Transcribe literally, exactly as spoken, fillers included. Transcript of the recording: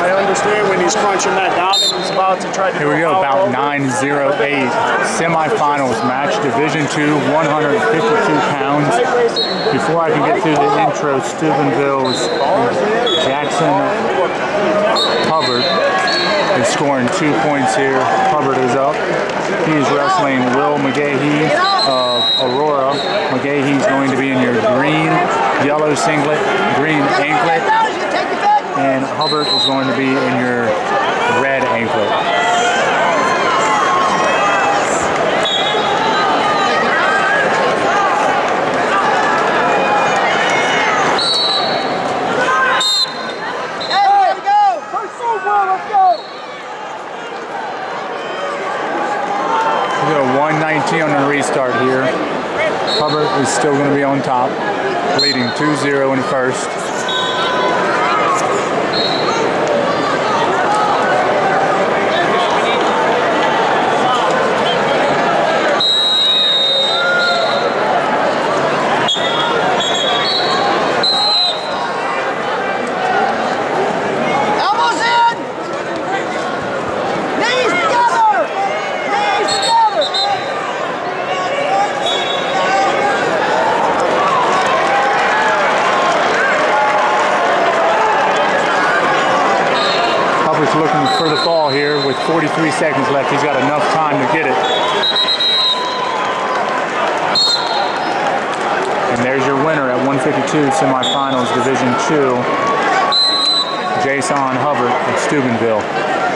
I understand when he's crunching that down and he's about to try to. Here we go, about nine oh eight. Semifinals match, Division two, one hundred fifty-two pounds. Before I can get through the intro, Steubenville's Jackson Hubbard is scoring two points here. Hubbard is up. He's wrestling Will McGahee of Aurora. McGahee's going to be in your green, yellow singlet, green anklet, and Hubbard is going to be in your red anklet. one nineteen on the restart here. Hubbard is still going to be on top, leading two zero in the first. Looking for the fall here with forty-three seconds left. He's got enough time to get it. And there's your winner at one fifty-two semifinals, Division two, Jason Hubbard of Steubenville.